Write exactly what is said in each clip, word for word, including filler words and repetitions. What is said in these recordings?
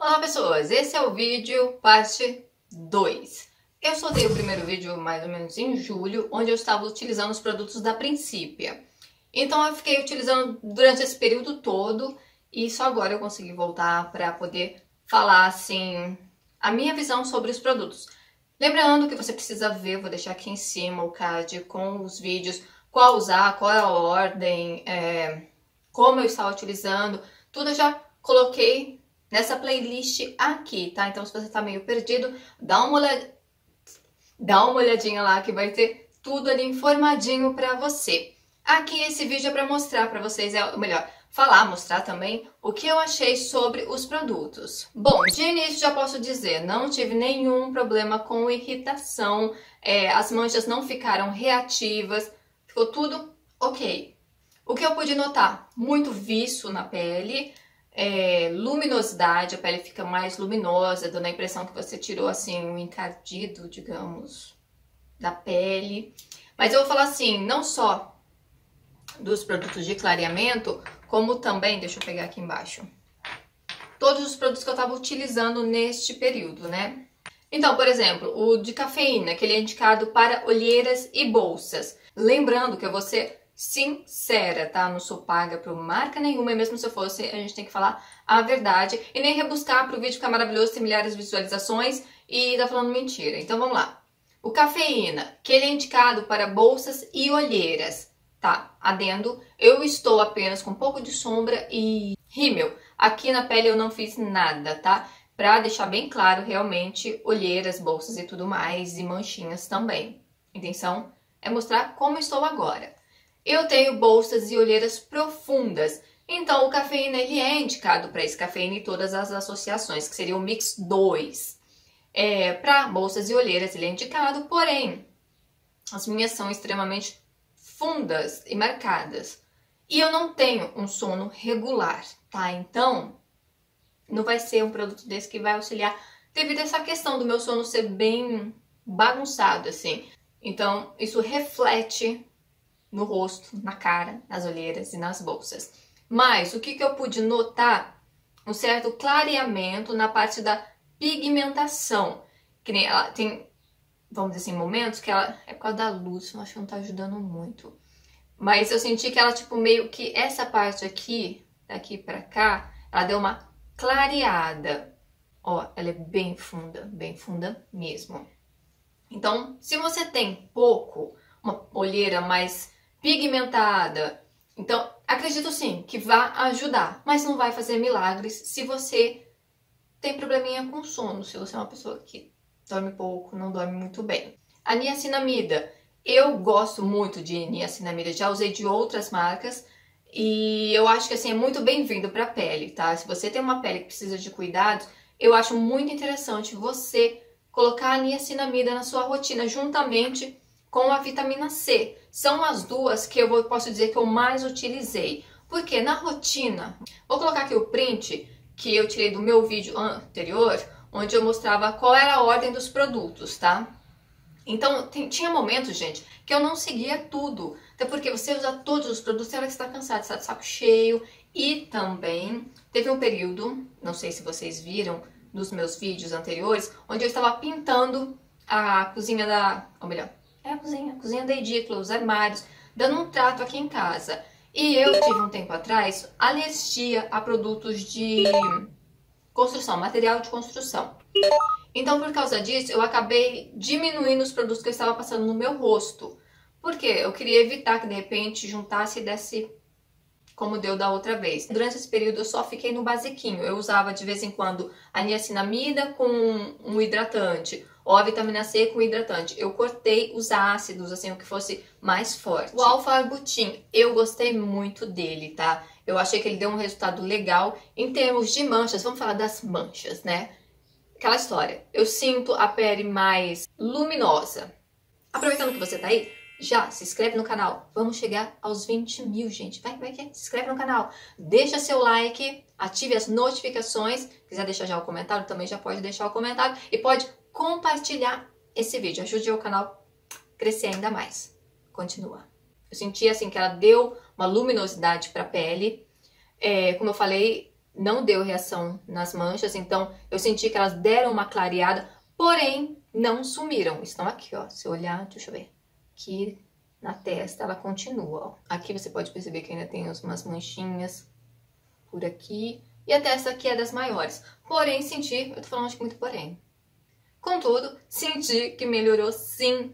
Olá pessoas, esse é o vídeo parte dois. Eu soltei o primeiro vídeo mais ou menos em julho, onde eu estava utilizando os produtos da Principia. Então eu fiquei utilizando durante esse período todo e só agora eu consegui voltar para poder falar assim a minha visão sobre os produtos. Lembrando que você precisa ver, vou deixar aqui em cima o card com os vídeos, qual usar, qual é a ordem, é, como eu estava utilizando, tudo eu já coloquei nessa playlist aqui, tá? Então se você tá meio perdido, dá uma olhadinha, dá uma olhadinha lá que vai ter tudo ali informadinho pra você. Aqui esse vídeo é pra mostrar pra vocês, é o melhor, falar, mostrar também o que eu achei sobre os produtos. Bom, de início já posso dizer, não tive nenhum problema com irritação, é, as manchas não ficaram reativas, ficou tudo ok. O que eu pude notar? Muito viço na pele, é, luminosidade, a pele fica mais luminosa, dando a impressão que você tirou assim um encardido, digamos, da pele. Mas eu vou falar assim, não só dos produtos de clareamento, como também, deixa eu pegar aqui embaixo, todos os produtos que eu estava utilizando neste período, né? Então, por exemplo, o de cafeína, que ele é indicado para olheiras e bolsas. Lembrando que eu vou ser sincera, tá? Não sou paga por marca nenhuma, e mesmo se eu fosse, a gente tem que falar a verdade e nem rebuscar pro vídeo ficar maravilhoso, ter milhares de visualizações e tá falando mentira. Então vamos lá. O cafeína, que ele é indicado para bolsas e olheiras, tá? Adendo, eu estou apenas com um pouco de sombra e rímel. Aqui na pele eu não fiz nada, tá? Pra deixar bem claro, realmente, olheiras, bolsas e tudo mais, e manchinhas também. A intenção é mostrar como estou agora. Eu tenho bolsas e olheiras profundas, então o cafeína ele é indicado para esse cafeína e todas as associações, que seria o mix dois. É, para bolsas e olheiras ele é indicado, porém, as minhas são extremamente fundas e marcadas. E eu não tenho um sono regular, tá? Então, não vai ser um produto desse que vai auxiliar, devido a essa questão do meu sono ser bem bagunçado, assim. Então, isso reflete no rosto, na cara, nas olheiras e nas bolsas. Mas o que, que eu pude notar? Um certo clareamento na parte da pigmentação. Que nem ela tem, vamos dizer assim, momentos que ela é por causa da luz, eu acho que não tá ajudando muito. Mas eu senti que ela, tipo, meio que essa parte aqui, daqui pra cá, ela deu uma clareada. Ó, ela é bem funda, bem funda mesmo. Então, se você tem pouco, uma olheira mais pigmentada, então acredito sim que vai ajudar, mas não vai fazer milagres se você tem probleminha com sono, se você é uma pessoa que dorme pouco, não dorme muito bem. A niacinamida, eu gosto muito de niacinamida, já usei de outras marcas e eu acho que assim é muito bem-vindo para a pele, tá? Se você tem uma pele que precisa de cuidados, eu acho muito interessante você colocar a niacinamida na sua rotina juntamente com a vitamina C. São as duas que eu posso dizer que eu mais utilizei. Porque na rotina, vou colocar aqui o print que eu tirei do meu vídeo anterior, onde eu mostrava qual era a ordem dos produtos, tá? Então, tem, tinha momentos, gente, que eu não seguia tudo. Até porque você usa todos os produtos, tem hora que você tá cansado, está de saco cheio. E também teve um período, não sei se vocês viram nos meus vídeos anteriores, onde eu estava pintando a cozinha da... ou melhor, é a cozinha, a cozinha da edícula, os armários, dando um trato aqui em casa. E eu tive um tempo atrás alergia a produtos de construção, material de construção. Então, por causa disso, eu acabei diminuindo os produtos que eu estava passando no meu rosto. Porque eu queria evitar que, de repente, juntasse e desse como deu da outra vez. Durante esse período, eu só fiquei no basiquinho. Eu usava, de vez em quando, a niacinamida com um hidratante, ou a vitamina C com hidratante. Eu cortei os ácidos, assim, o que fosse mais forte. O alfa-arbutin, eu gostei muito dele, tá? Eu achei que ele deu um resultado legal. Em termos de manchas, vamos falar das manchas, né? Aquela história, eu sinto a pele mais luminosa. Aproveitando que você tá aí, já se inscreve no canal. Vamos chegar aos vinte mil, gente. Vai, vai, vai, se inscreve no canal. Deixa seu like, ative as notificações. Se quiser deixar já o comentário, também já pode deixar o comentário. E pode compartilhar esse vídeo. Ajude o canal a crescer ainda mais. Continua. Eu senti assim que ela deu uma luminosidade para a pele. É, como eu falei, não deu reação nas manchas, então eu senti que elas deram uma clareada, porém não sumiram. Estão aqui, ó. Se eu olhar, deixa eu ver. Aqui na testa ela continua, ó. Aqui você pode perceber que ainda tem umas manchinhas por aqui. E a testa aqui é das maiores. Porém, senti, eu tô falando acho que muito porém. Contudo, senti que melhorou sim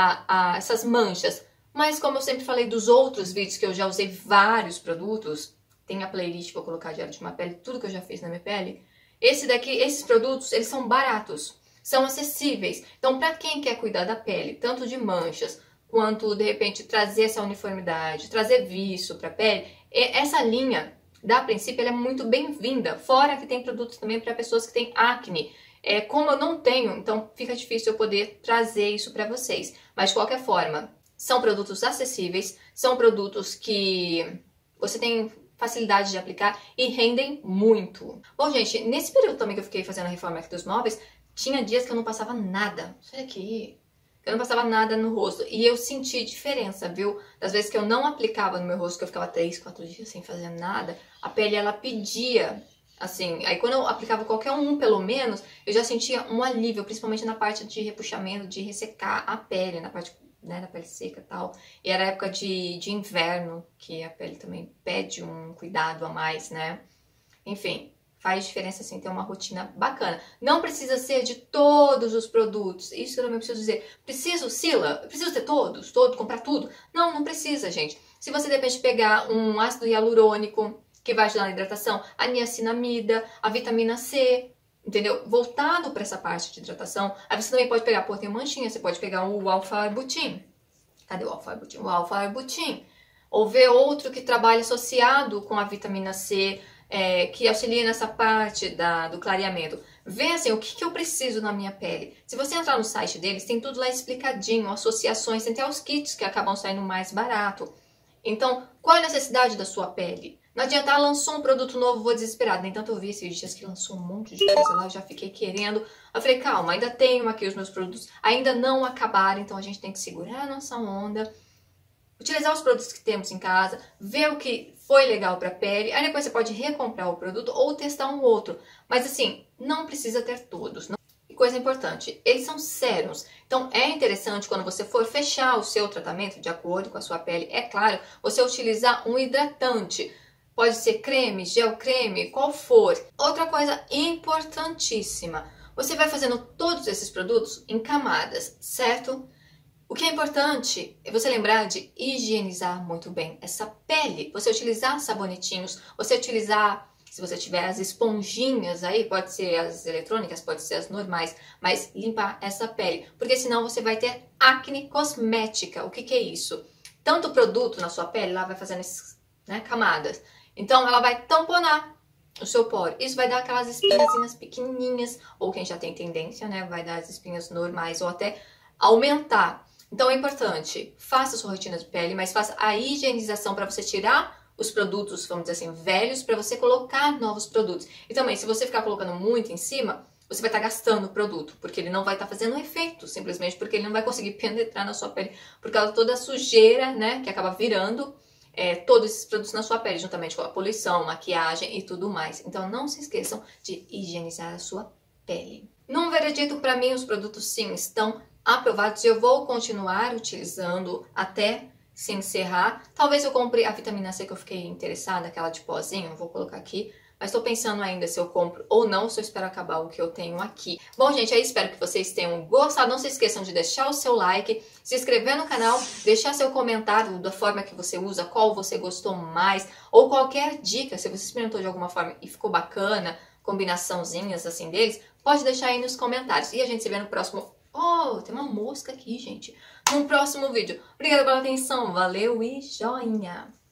a, a, essas manchas. Mas como eu sempre falei dos outros vídeos que eu já usei vários produtos, tem a playlist, vou colocar Diário de uma Pele, tudo que eu já fiz na minha pele. Esse daqui, esses produtos, eles são baratos, são acessíveis. Então, para quem quer cuidar da pele, tanto de manchas, quanto de repente trazer essa uniformidade, trazer viço para a pele, essa linha da Princípio ela é muito bem-vinda. Fora que tem produtos também para pessoas que têm acne. É, como eu não tenho, então fica difícil eu poder trazer isso para vocês. Mas de qualquer forma, são produtos acessíveis, são produtos que você tem facilidade de aplicar e rendem muito. Bom, gente, nesse período também que eu fiquei fazendo a reforma aqui dos móveis, tinha dias que eu não passava nada. Olha aqui. Eu não passava nada no rosto. E eu senti diferença, viu? Das vezes que eu não aplicava no meu rosto, que eu ficava três, quatro dias sem fazer nada, a pele, ela pedia, assim... Aí quando eu aplicava qualquer um, pelo menos, eu já sentia um alívio, principalmente na parte de repuxamento, de ressecar a pele, na parte, né, da pele seca e tal. E era época de, de inverno, que a pele também pede um cuidado a mais, né? Enfim... Faz diferença, assim, ter uma rotina bacana. Não precisa ser de todos os produtos. Isso que eu também preciso dizer. Preciso, Sila? Preciso ter todos? Todo, comprar tudo? Não, não precisa, gente. Se você, de repente, pegar um ácido hialurônico, que vai ajudar na hidratação, a niacinamida, a vitamina C, entendeu? Voltado para essa parte de hidratação. Aí você também pode pegar, pô, tem manchinha, você pode pegar o alfa-arbutin. Cadê o alfa-arbutin? O alfa-arbutin. Ou ver outro que trabalha associado com a vitamina C, É, que auxilia nessa parte da, do clareamento. Vê assim, o que, que eu preciso na minha pele. Se você entrar no site deles, tem tudo lá explicadinho, associações, tem até os kits que acabam saindo mais barato. Então, qual é a necessidade da sua pele? Não adianta, ah, lançou um produto novo, vou desesperado. Nem tanto eu vi esses dias que lançou um monte de coisa lá, eu já fiquei querendo. Eu falei, calma, ainda tenho aqui os meus produtos, ainda não acabaram, então a gente tem que segurar a nossa onda, utilizar os produtos que temos em casa, ver o que foi legal para a pele, aí depois você pode recomprar o produto ou testar um outro. Mas assim, não precisa ter todos. Não... E coisa importante, eles são sérums. Então é interessante quando você for fechar o seu tratamento de acordo com a sua pele, é claro, você utilizar um hidratante. Pode ser creme, gel creme, qual for. Outra coisa importantíssima, você vai fazendo todos esses produtos em camadas, certo? O que é importante é você lembrar de higienizar muito bem essa pele. Você utilizar sabonetinhos, você utilizar, se você tiver as esponjinhas aí, pode ser as eletrônicas, pode ser as normais, mas limpar essa pele. Porque senão você vai ter acne cosmética. O que, que é isso? Tanto produto na sua pele, lá vai fazendo essas, né, camadas. Então ela vai tamponar o seu poro. Isso vai dar aquelas espinhazinhas pequenininhas, ou quem já tem tendência, né, vai dar as espinhas normais, ou até aumentar. Então é importante, faça a sua rotina de pele, mas faça a higienização para você tirar os produtos, vamos dizer assim, velhos, para você colocar novos produtos. E também, se você ficar colocando muito em cima, você vai estar gastando o produto, porque ele não vai estar fazendo efeito, simplesmente porque ele não vai conseguir penetrar na sua pele, por causa de toda a sujeira, né, que acaba virando é, todos esses produtos na sua pele, juntamente com a poluição, maquiagem e tudo mais. Então não se esqueçam de higienizar a sua pele. Num veredito, para mim, os produtos sim estão aprovados e eu vou continuar utilizando até se encerrar. Talvez eu compre a vitamina C que eu fiquei interessada, aquela de pozinho, vou colocar aqui. Mas estou pensando ainda se eu compro ou não, se eu espero acabar o que eu tenho aqui. Bom, gente, aí espero que vocês tenham gostado. Não se esqueçam de deixar o seu like, se inscrever no canal, deixar seu comentário da forma que você usa, qual você gostou mais, ou qualquer dica, se você experimentou de alguma forma e ficou bacana, combinaçãozinhas assim deles, pode deixar aí nos comentários. E a gente se vê no próximo... Oh, tem uma mosca aqui, gente. No próximo vídeo. Obrigada pela atenção, valeu e joinha!